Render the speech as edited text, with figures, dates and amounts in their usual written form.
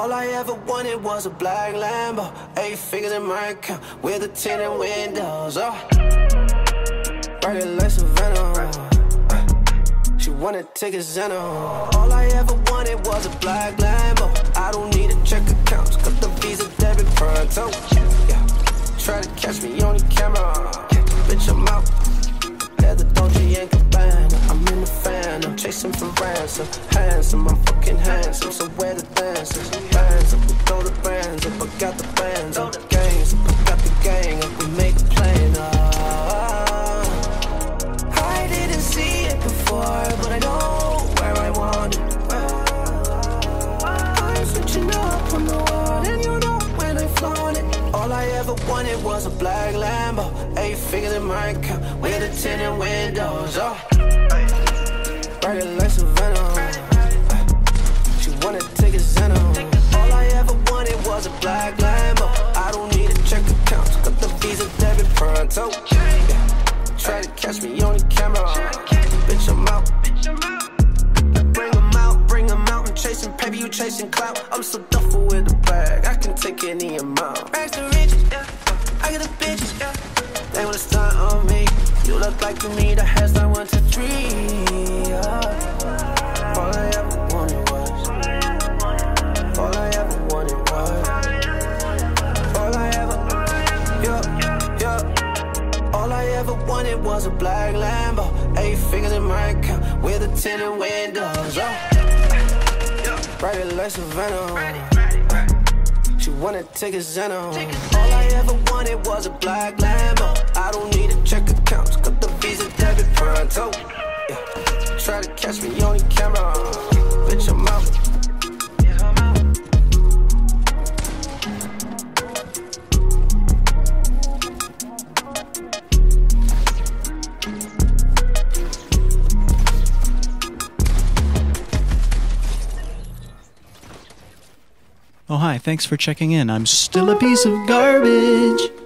All I ever wanted was a black Lambo, 8 figures in my account with the tinted windows. Oh, bright like Savannah. She wanted tickets and all I ever wanted was a black Lambo. I don't need a check account, got the Visa debit pronto. Yeah, try to catch me on the camera, bitch I'm out. Had the Dolce and Gabbana, I'm in the fan, I'm chasing for ransom. Handsome, I'm fucking handsome, so where the dancers? Bands up, we throw the brands up, I got the bands up. Gangs up, I got the gang up, we make a plan. I didn't see it before, but I know where I want it. I'm switching up on the world, and you know when I flaunt it. All I ever wanted was a black Lambo, 8 figures in my account with the tinted windows. Oh, bright like Savannah. She wanted tickets and all I ever wanted was a black Lambo. I don't need a check account, got the Visa debit pronto. Yeah, try to catch me on the camera, bitch I'm out. Bring 'em out, I'm chasing paper, you chasing clout. I'm so duffel with the bag, I can take any amount. Rags to riches, yeah, I get the bitches, yeah. They wanna stunt on me, you look like to me, the hairstyle 1, 2, 3, yeah. All I ever wanted was, all I ever wanted was, all I ever, yeah. All I ever wanted was a black Lambo, 8 figures in my account with the tinted windows. Oh, bright like Savannah. She wanted tickets and all I ever wanted was a black Lambo. I don't need a check account, got the Visa debit pronto. Yeah, try to catch me on the camera, bitch I'm out. Oh, hi, thanks for checking in. I'm still a piece of garbage.